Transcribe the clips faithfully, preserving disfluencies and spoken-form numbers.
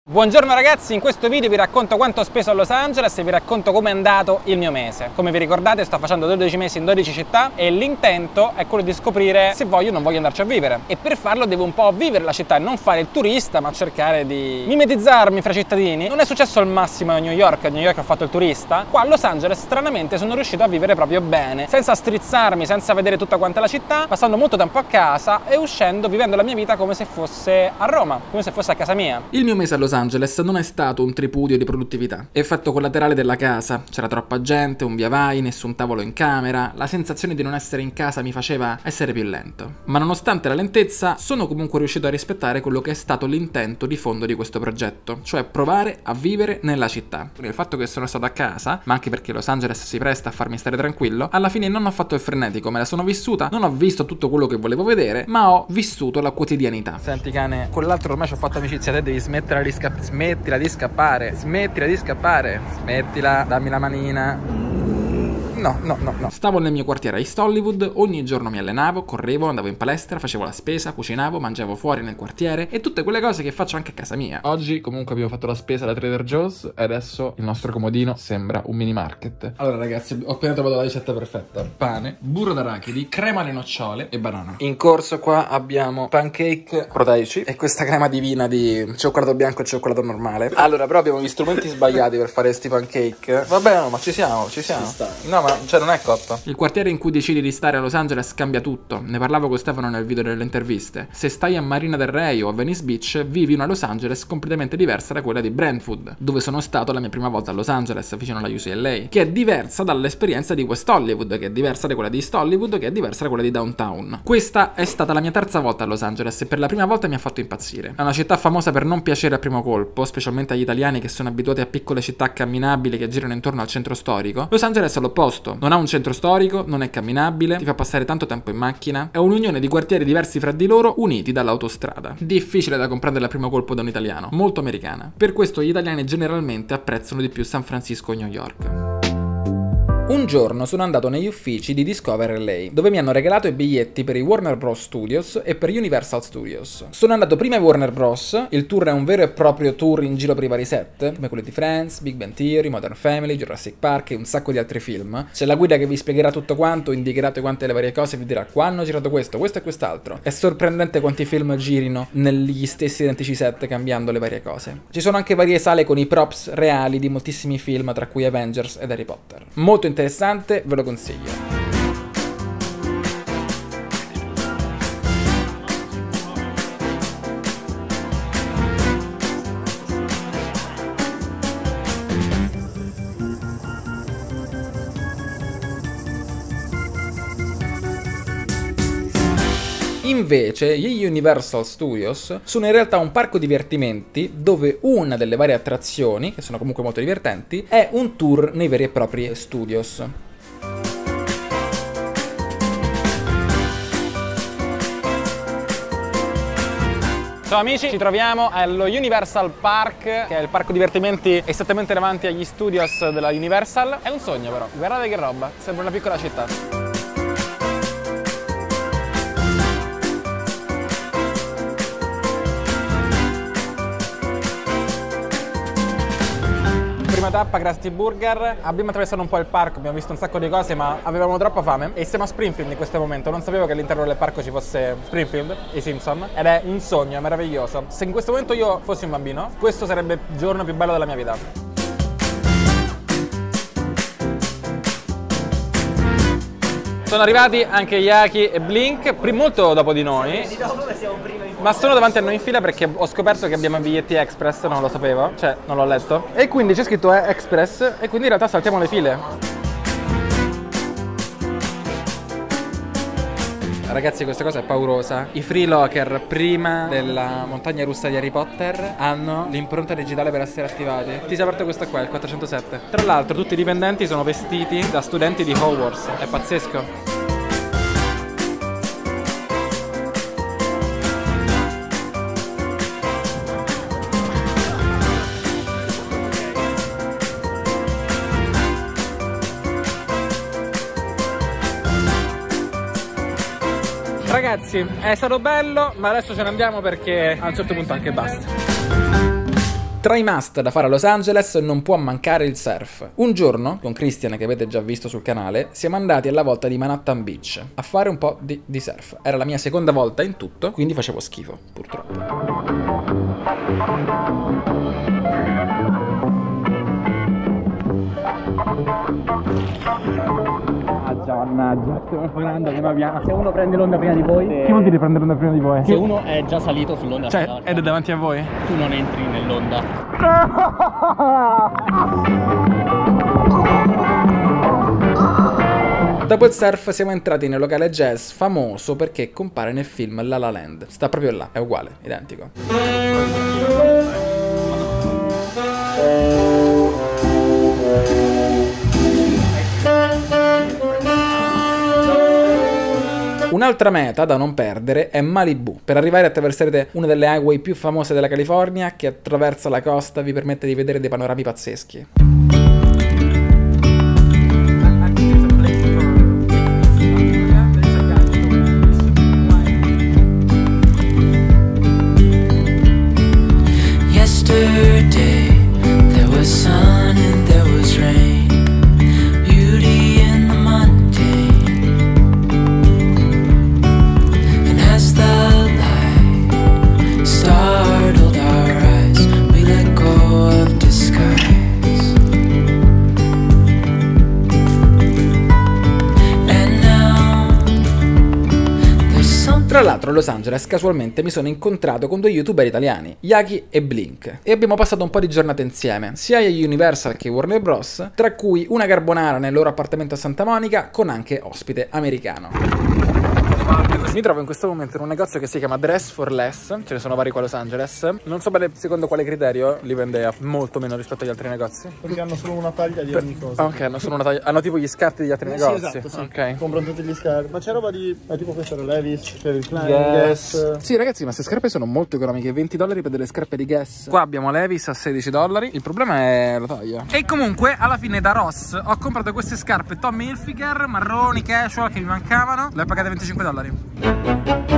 Buongiorno ragazzi, in questo video vi racconto quanto ho speso a Los Angeles e vi racconto come è andato il mio mese. Come vi ricordate sto facendo dodici mesi in dodici città e l'intento è quello di scoprire se voglio o non voglio andarci a vivere. E per farlo devo un po' vivere la città e non fare il turista, ma cercare di mimetizzarmi fra cittadini. Non è successo al massimo a New York, a New York ho fatto il turista. Qua a Los Angeles stranamente sono riuscito a vivere proprio bene, senza strizzarmi, senza vedere tutta quanta la città, passando molto tempo a casa e uscendo, vivendo la mia vita come se fosse a Roma, come se fosse a casa mia. Il mio mese a Los Angeles non è stato un tripudio di produttività. Effetto collaterale della casa, c'era troppa gente, un via vai, nessun tavolo in camera, la sensazione di non essere in casa mi faceva essere più lento. Ma nonostante la lentezza, sono comunque riuscito a rispettare quello che è stato l'intento di fondo di questo progetto, cioè provare a vivere nella città. Il fatto che sono stato a casa, ma anche perché Los Angeles si presta a farmi stare tranquillo, alla fine non ho fatto il frenetico, me la sono vissuta, non ho visto tutto quello che volevo vedere, ma ho vissuto la quotidianità. Senti cane, con l'altro ormai ci ho fatto amicizia, te devi smettere di scappare. Smettila di scappare, smettila di scappare, smettila, dammi la manina. No, no, no, no. Stavo nel mio quartiere a East Hollywood, ogni giorno mi allenavo, correvo, andavo in palestra, facevo la spesa, cucinavo, mangiavo fuori nel quartiere e tutte quelle cose che faccio anche a casa mia. Oggi comunque abbiamo fatto la spesa da Trader Joe's e adesso il nostro comodino sembra un mini market. Allora ragazzi, ho appena trovato la ricetta perfetta. Pane, burro d'arachidi, crema alle nocciole e banana. In corso qua abbiamo pancake proteici e questa crema divina di cioccolato bianco e cioccolato normale. Allora però abbiamo gli strumenti sbagliati per fare sti pancake. Vabbè no, ma ci siamo, ci siamo. Ci no ma cioè non è cotto. Il quartiere in cui decidi di stare a Los Angeles cambia tutto. Ne parlavo con Stefano nel video delle interviste. Se stai a Marina del Rey o a Venice Beach, vivi una Los Angeles completamente diversa da quella di Brentwood, dove sono stato la mia prima volta a Los Angeles, vicino alla U C L A, che è diversa dall'esperienza di West Hollywood, che è diversa da quella di East Hollywood, che è diversa da quella di Downtown. Questa è stata la mia terza volta a Los Angeles e per la prima volta mi ha fatto impazzire. È una città famosa per non piacere a primo colpo, specialmente agli italiani che sono abituati a piccole città camminabili che girano intorno al centro storico. Los Angeles è l'opposto. Non ha un centro storico, non è camminabile, ti fa passare tanto tempo in macchina, è un'unione di quartieri diversi fra di loro uniti dall'autostrada. Difficile da comprendere al primo colpo da un italiano, molto americana. Per questo gli italiani generalmente apprezzano di più San Francisco o New York. Un giorno sono andato negli uffici di Discover L A, dove mi hanno regalato i biglietti per i Warner Bros. Studios e per Universal Studios. Sono andato prima ai Warner Bros. Il tour è un vero e proprio tour in giro per i vari set, come quelli di Friends, Big Bang Theory, Modern Family, Jurassic Park e un sacco di altri film. C'è la guida che vi spiegherà tutto quanto, indicherà tutte quante le varie cose e vi dirà qua hanno girato questo, questo e quest'altro. È sorprendente quanti film girino negli stessi identici set cambiando le varie cose. Ci sono anche varie sale con i props reali di moltissimi film, tra cui Avengers ed Harry Potter. Molto interessante. Interessante, ve lo consiglio. Invece gli Universal Studios sono in realtà un parco divertimenti dove una delle varie attrazioni, che sono comunque molto divertenti, è un tour nei veri e propri studios. Ciao amici, ci troviamo allo Universal Park, che è il parco divertimenti esattamente davanti agli studios della Universal. È un sogno però, guardate che roba, sembra una piccola città. Prima tappa Krusty Burger, abbiamo attraversato un po' il parco, abbiamo visto un sacco di cose ma avevamo troppa fame e siamo a Springfield in questo momento. Non sapevo che all'interno del parco ci fosse Springfield, i Simpson, ed è un sogno, è meraviglioso. Se in questo momento io fossi un bambino, questo sarebbe il giorno più bello della mia vita. Sono arrivati anche Yaki e Blink, molto dopo di noi, ma sono davanti a noi in fila perché ho scoperto che abbiamo biglietti Express, non lo sapevo, cioè non l'ho letto, e quindi c'è scritto è Express e quindi in realtà saltiamo le file. Ragazzi, questa cosa è paurosa. I freelocker prima della montagna russa di Harry Potter hanno l'impronta digitale per essere attivati. Ti si è aperto questo qua, il quattrocentosette. Tra l'altro tutti i dipendenti sono vestiti da studenti di Hogwarts. È pazzesco. Ragazzi, è stato bello, ma adesso ce ne andiamo perché a un certo punto anche basta. Tra i must da fare a Los Angeles non può mancare il surf. Un giorno, con Christian che avete già visto sul canale, siamo andati alla volta di Manhattan Beach a fare un po' di, di surf. Era la mia seconda volta in tutto, quindi facevo schifo, purtroppo. Mannaggia, mannaggia, stiamo falando che va piano. Se uno prende l'onda prima di voi, Che vuol dire prendere l'onda prima di voi? se uno è già salito sull'onda, Cioè, no, ed è davanti a voi? tu non entri nell'onda. Dopo il surf siamo entrati nel locale jazz famoso perché compare nel film La La Land. Sta proprio là, è uguale, identico. Un'altra meta da non perdere è Malibu. Per arrivare attraverserete una delle highway più famose della California che attraverso la costa vi permette di vedere dei panorami pazzeschi. Tra l'altro a Los Angeles casualmente mi sono incontrato con due youtuber italiani, Yaki e Blink, e abbiamo passato un po' di giornate insieme, sia a Universal che Warner Bros, tra cui una carbonara nel loro appartamento a Santa Monica con anche ospite americano. Mi trovo in questo momento in un negozio che si chiama Dress for Less, ce ne sono vari qua a Los Angeles, non so bene secondo quale criterio li vende a molto meno rispetto agli altri negozi. Perché hanno solo una taglia di ogni cosa. Ok, hanno solo una taglia, hanno tipo gli scarti degli altri Eh, negozi. sì, esatto, sì. Ok. Comprano tutti gli scarpe. Ma c'è roba di... Eh, tipo questa era Levi's, Calvin Klein, Guess. Guess. Sì ragazzi, ma queste scarpe sono molto economiche, venti dollari per delle scarpe di Guess. Qua abbiamo Levi's a sedici dollari, il problema è la taglia. E comunque alla fine da Ross ho comprato queste scarpe Tommy Hilfiger marroni casual che mi mancavano, le ho pagate venticinque dollari.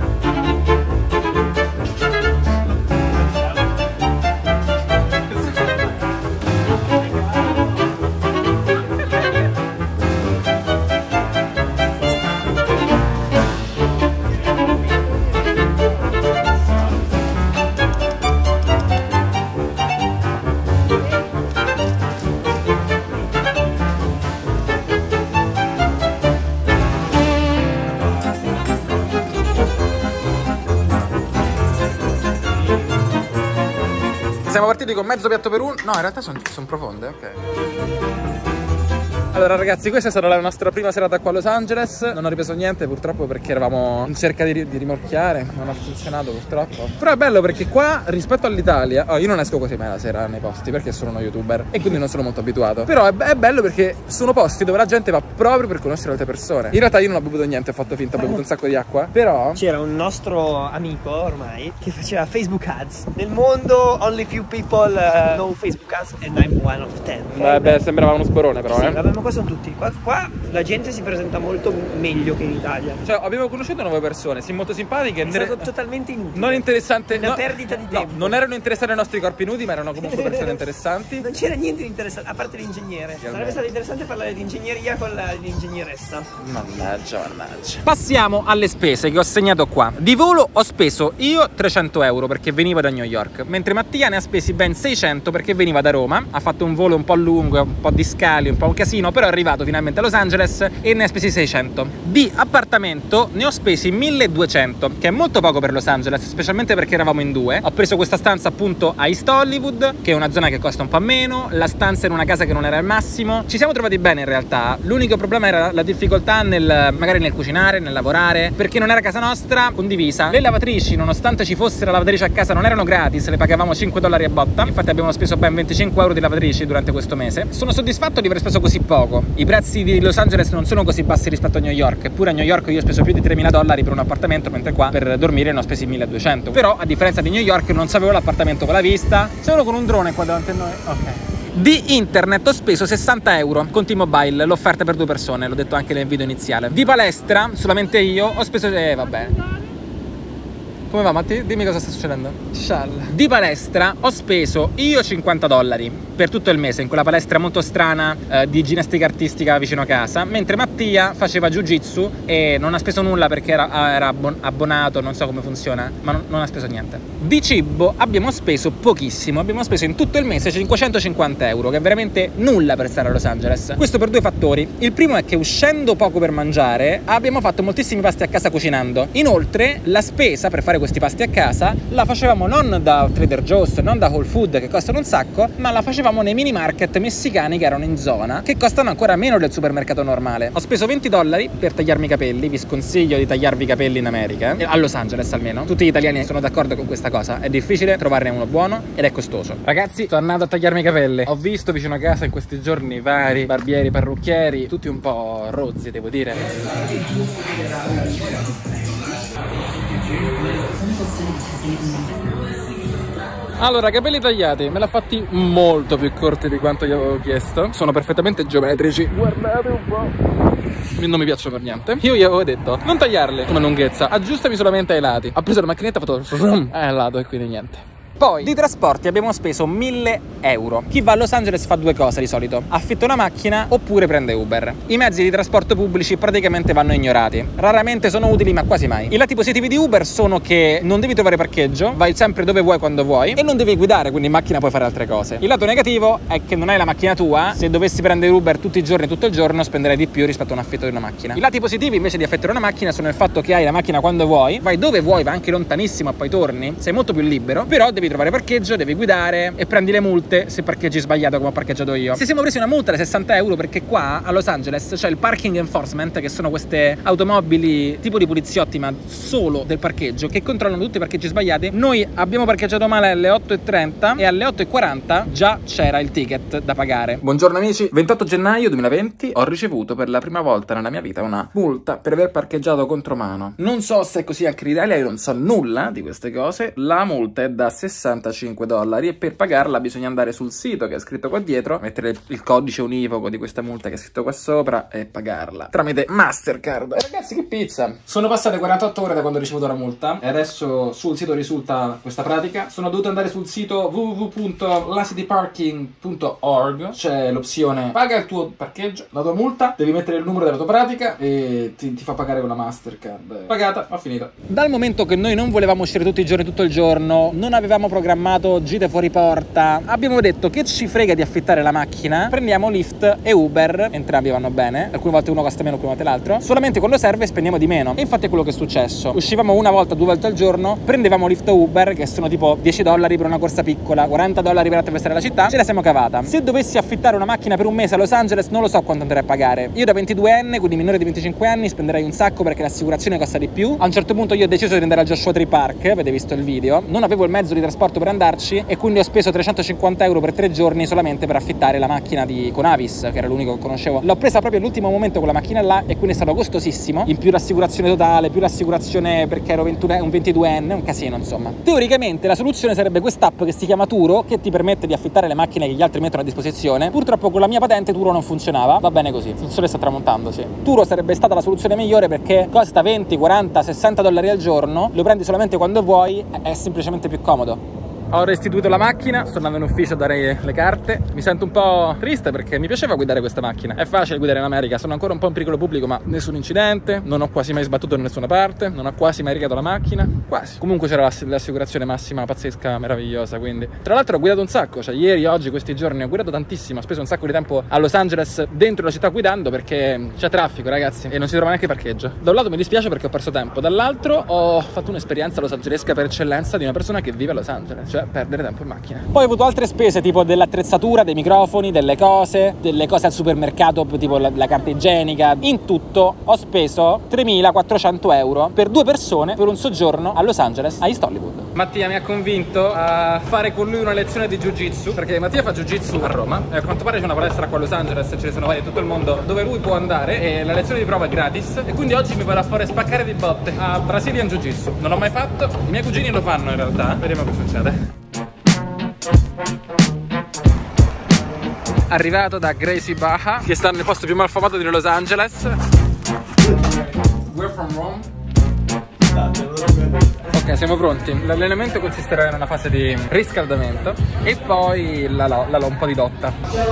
Siamo partiti con mezzo piatto per uno. No, in realtà sono son profonde, ok. Allora ragazzi, questa sarà la nostra prima serata qua a Los Angeles. Non ho ripreso niente purtroppo perché eravamo in cerca di, di rimorchiare. Non ha funzionato purtroppo. Però è bello perché qua rispetto all'Italia, oh, io non esco quasi mai la sera nei posti perché sono uno youtuber e quindi non sono molto abituato. Però è, è bello perché sono posti dove la gente va proprio per conoscere altre persone. In realtà io non ho bevuto niente, ho fatto finta, ho bevuto un sacco di acqua. Però c'era un nostro amico ormai che faceva Facebook ads. Nel mondo only few people uh, know Facebook ads and I'm one of them. Beh, beh, sembrava uno sporone però, sì, eh. vabbè, ma qua sono tutti. Qua, qua la gente si presenta molto meglio che in Italia. Cioè, abbiamo conosciuto nuove persone, sì, molto simpatiche. È stato totalmente inutile. Non interessante. Una no, perdita di tempo. No, non erano interessati ai nostri corpi nudi, ma erano comunque persone interessanti. Non c'era niente di interessante, a parte l'ingegnere. Sarebbe stato interessante parlare di ingegneria con l'ingegneressa. Mannaggia, mannaggia. Passiamo alle spese che ho segnato qua. Di volo ho speso io trecento euro perché venivo da New York, mentre Mattia ne ha spesi ben seicento perché veniva da Roma. Ha fatto un volo un po' lungo, un po' di scali, un po' un casino, però è arrivato finalmente a Los Angeles e ne ha spesi seicento. Di appartamento ne ho spesi milleduecento, che è molto poco per Los Angeles, specialmente perché eravamo in due. Ho preso questa stanza appunto a East Hollywood, che è una zona che costa un po' meno, la stanza in una casa che non era il massimo. Ci siamo trovati bene in realtà, l'unico problema era la difficoltà nel magari nel cucinare, nel lavorare, perché non era casa nostra condivisa. Le lavatrici, nonostante ci fosse la lavatrice a casa, non erano gratis, le pagavamo cinque dollari a botta. Infatti abbiamo speso ben venticinque euro di lavatrici durante questo mese. Sono soddisfatto di aver speso così poco. I prezzi di Los Angeles non sono così bassi rispetto a New York, eppure a New York io ho speso più di tremila dollari per un appartamento, mentre qua per dormire ne ho spesi milleduecento. Però a differenza di New York non c'avevo l'appartamento con la vista, c'avevo con un drone qua davanti a noi. Ok. Di internet ho speso sessanta euro con T-Mobile, l'offerta per due persone, l'ho detto anche nel video iniziale. Di palestra, solamente io, ho speso... eh vabbè Come va Matti? Dimmi cosa sta succedendo. Scialla. Di palestra ho speso io cinquanta dollari per tutto il mese in quella palestra molto strana eh, di ginnastica artistica vicino a casa, mentre Mattia faceva jiu-jitsu e non ha speso nulla perché era, era abbonato, non so come funziona, ma non, non ha speso niente. Di cibo abbiamo speso pochissimo, abbiamo speso in tutto il mese cinquecentocinquanta euro, che è veramente nulla per stare a Los Angeles. Questo per due fattori. Il primo è che uscendo poco per mangiare abbiamo fatto moltissimi pasti a casa cucinando. Inoltre la spesa per fare questi pasti a casa la facevamo non da Trader Joe's, non da Whole Food che costano un sacco, ma la facevamo nei mini market messicani che erano in zona, che costano ancora meno del supermercato normale. Ho speso venti dollari per tagliarmi i capelli, vi sconsiglio di tagliarvi i capelli in America, eh? A Los Angeles almeno. Tutti gli italiani sono d'accordo con questa cosa, è difficile trovarne uno buono ed è costoso. Ragazzi, sto andando a tagliarmi i capelli. Ho visto vicino a casa in questi giorni vari barbieri, parrucchieri, tutti un po' rozzi, devo dire. Allora, capelli tagliati, me l'ha fatti molto più corti di quanto gli avevo chiesto. Sono perfettamente geometrici. Guardate un po'. Non mi piacciono per niente. Io gli avevo detto, non tagliarli come lunghezza, aggiustami solamente ai lati. Ha preso la macchinetta e ha fatto al lato e quindi niente. Poi di trasporti abbiamo speso mille euro. Chi va a Los Angeles fa due cose di solito: affitta una macchina oppure prende Uber. I mezzi di trasporto pubblici praticamente vanno ignorati, raramente sono utili ma quasi mai. I lati positivi di Uber sono che non devi trovare parcheggio, vai sempre dove vuoi quando vuoi e non devi guidare, quindi in macchina puoi fare altre cose. Il lato negativo è che non hai la macchina tua, se dovessi prendere Uber tutti i giorni tutto il giorno spenderai di più rispetto a un affitto di una macchina. I lati positivi invece di affittare una macchina sono il fatto che hai la macchina quando vuoi, vai dove vuoi, vai anche lontanissimo e poi torni, sei molto più libero, però devi trovare parcheggio, devi guidare e prendi le multe se parcheggi sbagliato come ho parcheggiato io. Se siamo presi una multa da sessanta euro perché qua a Los Angeles c'è il parking enforcement, che sono queste automobili tipo di poliziotti ma solo del parcheggio, che controllano tutti i parcheggi sbagliati. Noi abbiamo parcheggiato male alle otto e trenta e alle otto e quaranta già c'era il ticket da pagare. Buongiorno amici, ventotto gennaio duemilaventi ho ricevuto per la prima volta nella mia vita una multa per aver parcheggiato contromano. Non so se è così anche in Italia, io non so nulla di queste cose. La multa è da sessantacinque dollari e per pagarla bisogna andare sul sito che è scritto qua dietro, mettere il codice univoco di questa multa che è scritto qua sopra e pagarla tramite Mastercard. E ragazzi, che pizza! Sono passate quarantotto ore da quando ho ricevuto la multa e adesso sul sito risulta questa pratica. Sono dovuto andare sul sito w w w punto la city parking punto org, c'è l'opzione paga il tuo parcheggio, la tua multa, devi mettere il numero della tua pratica e ti, ti fa pagare con la Mastercard. Pagata, ho finito. Dal momento che noi non volevamo uscire tutti i giorni tutto il giorno, non avevamo programmato gite fuori porta, abbiamo detto che ci frega di affittare la macchina, prendiamo Lyft e Uber, entrambi vanno bene, alcune volte uno costa meno, alcune volte l'altro, solamente quando serve spendiamo di meno. E infatti è quello che è successo: uscivamo una volta, due volte al giorno, prendevamo Lyft o Uber, che sono tipo dieci dollari per una corsa piccola, quaranta dollari per attraversare la città, ce la siamo cavata. Se dovessi affittare una macchina per un mese a Los Angeles non lo so quanto andrei a pagare. Io da ventiduenne, quindi minore di venticinque anni, spenderei un sacco perché l'assicurazione costa di più. A un certo punto io ho deciso di andare al Joshua Tree Park, avete visto il video, non avevo il mezzo di trasporto per andarci e quindi ho speso trecentocinquanta euro per tre giorni solamente per affittare la macchina di Conavis, che era l'unico che conoscevo. L'ho presa proprio all'ultimo momento quella macchina là e quindi è stato costosissimo, in più l'assicurazione totale, più l'assicurazione perché ero ventuno, un ventiduenne, un casino insomma. Teoricamente la soluzione sarebbe quest'app che si chiama Turo, che ti permette di affittare le macchine che gli altri mettono a disposizione. Purtroppo con la mia patente Turo non funzionava, va bene così, il sole sta tramontando, sì. Turo sarebbe stata la soluzione migliore perché costa venti, quaranta, sessanta dollari al giorno, lo prendi solamente quando vuoi, è semplicemente più comodo. Ho restituito la macchina, sto andando in ufficio a dare le carte. Mi sento un po' triste perché mi piaceva guidare questa macchina. È facile guidare in America, sono ancora un po' in pericolo pubblico ma nessun incidente, non ho quasi mai sbattuto da nessuna parte, non ho quasi mai rigato la macchina, quasi. Comunque c'era l'assicurazione massima pazzesca, meravigliosa, quindi. Tra l'altro ho guidato un sacco, cioè ieri, oggi, questi giorni ho guidato tantissimo, ho speso un sacco di tempo a Los Angeles dentro la città guidando perché c'è traffico, ragazzi, e non si trova neanche parcheggio. Da un lato mi dispiace perché ho perso tempo, dall'altro ho fatto un'esperienza los angelesca per eccellenza di una persona che vive a Los Angeles, cioè perdere tempo in macchina. Poi ho avuto altre spese tipo dell'attrezzatura, dei microfoni, delle cose, delle cose al supermercato tipo la, la carta igienica. In tutto ho speso tremilaquattrocento euro per due persone per un soggiorno a Los Angeles, a East Hollywood. Mattia mi ha convinto a fare con lui una lezione di jiu-jitsu, perché Mattia fa jiu-jitsu a Roma e a quanto pare c'è una palestra qua a Los Angeles, ce ne sono varie in tutto il mondo dove lui può andare e la lezione di prova è gratis e quindi oggi mi vorrà fare spaccare di botte a Brazilian Jiu-Jitsu. Non l'ho mai fatto, i miei cugini lo fanno in realtà, vediamo che succede. Arrivato da Gracie Barra, che sta nel posto più malfamato di Los Angeles. We're from Rome. Ok, Ok, siamo pronti. L'allenamento consisterà in una fase di riscaldamento e poi la, la, la, un po' di dotta.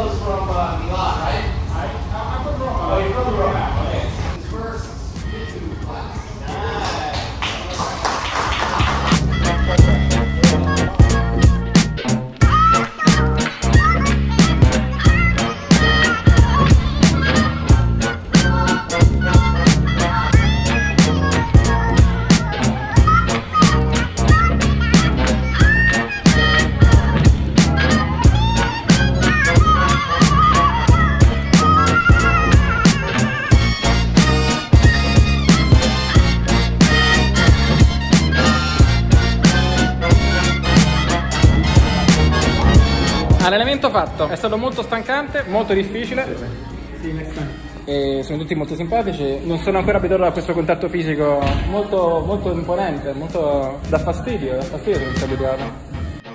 Allenamento fatto, è stato molto stancante, molto difficile. E sono tutti molto simpatici, non sono ancora abituato a questo contatto fisico molto, molto imponente, molto da fastidio, da fastidio se non sei abituato.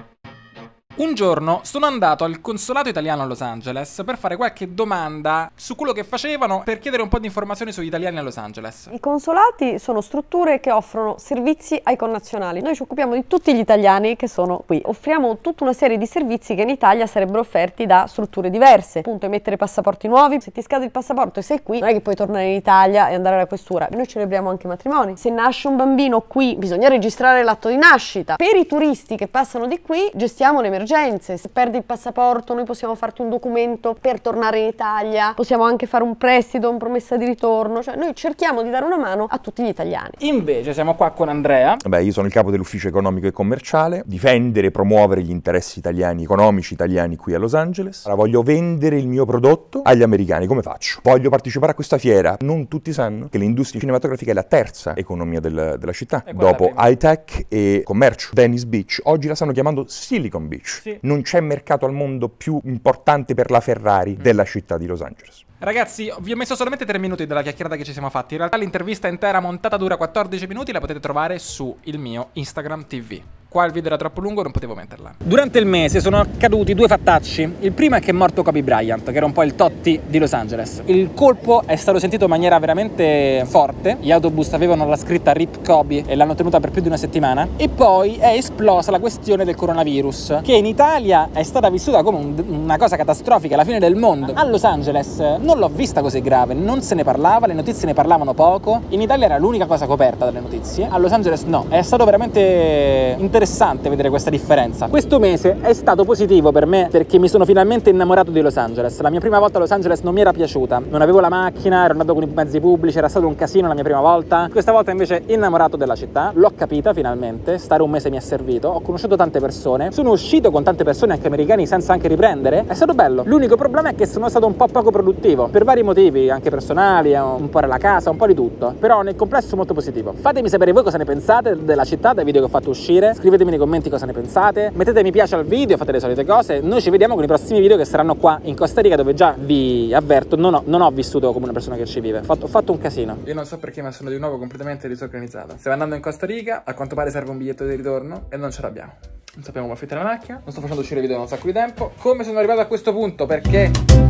Un giorno sono andato al consolato italiano a Los Angeles per fare qualche domanda su quello che facevano, per chiedere un po' di informazioni sugli italiani a Los Angeles. I consolati sono strutture che offrono servizi ai connazionali. Noi ci occupiamo di tutti gli italiani che sono qui. Offriamo tutta una serie di servizi che in Italia sarebbero offerti da strutture diverse. Appunto, emettere passaporti nuovi. Se ti scade il passaporto e sei qui, non è che puoi tornare in Italia e andare alla questura. Noi celebriamo anche matrimoni. Se nasce un bambino qui, bisogna registrare l'atto di nascita. Per i turisti che passano di qui, gestiamo l'emergenza. Se perdi il passaporto, noi possiamo farti un documento per tornare in Italia, possiamo anche fare un prestito, una promessa di ritorno, cioè noi cerchiamo di dare una mano a tutti gli italiani. Invece siamo qua con Andrea. Beh, io sono il capo dell'ufficio economico e commerciale, difendere e promuovere gli interessi italiani, economici italiani qui a Los Angeles. Allora, voglio vendere il mio prodotto agli americani, come faccio? Voglio partecipare a questa fiera. Non tutti sanno che l'industria cinematografica è la terza economia del, della città, dopo high tech e commercio. Venice Beach, oggi la stanno chiamando Silicon Beach. Sì. Non c'è mercato al mondo più importante per la Ferrari mm. della città di Los Angeles. Ragazzi, vi ho messo solamente tre minuti della chiacchierata che ci siamo fatti. In realtà l'intervista intera montata dura quattordici minuti, la potete trovare su il mio Instagram T V. Qua il video era troppo lungo, non potevo metterla. Durante il mese sono accaduti due fattacci. Il primo è che è morto Kobe Bryant, che era un po' il Totti di Los Angeles. Il colpo è stato sentito in maniera veramente forte. Gli autobus avevano la scritta Rip Kobe e l'hanno tenuta per più di una settimana. E poi è esplosa la questione del coronavirus, che in Italia è stata vissuta come un, una cosa catastrofica, la fine del mondo. A Los Angeles non l'ho vista così grave, non se ne parlava, le notizie ne parlavano poco. In Italia era l'unica cosa coperta dalle notizie. A Los Angeles no. È stato veramente interessante interessante vedere questa differenza. Questo mese è stato positivo per me perché mi sono finalmente innamorato di Los Angeles. La mia prima volta a Los Angeles non mi era piaciuta, non avevo la macchina, ero andato con i mezzi pubblici, era stato un casino la mia prima volta. Questa volta invece innamorato della città, l'ho capita finalmente, stare un mese mi è servito, ho conosciuto tante persone, sono uscito con tante persone anche americani senza anche riprendere, è stato bello. L'unico problema è che sono stato un po' poco produttivo, per vari motivi, anche personali, un po' la casa, un po' di tutto, però nel complesso molto positivo. Fatemi sapere voi cosa ne pensate della città, dai video che ho fatto uscire, scrivetemi nei commenti cosa ne pensate, mettete mi piace al video, fate le solite cose. Noi ci vediamo con i prossimi video che saranno qua in Costa Rica, dove già vi avverto non ho, non ho vissuto come una persona che ci vive, ho fatto, ho fatto un casino. Io non so perché, ma sono di nuovo completamente disorganizzata. Stiamo andando in Costa Rica, a quanto pare serve un biglietto di ritorno e non ce l'abbiamo. Non sappiamo come affittare la macchina, non sto facendo uscire video da un sacco di tempo. Come sono arrivato a questo punto? Perché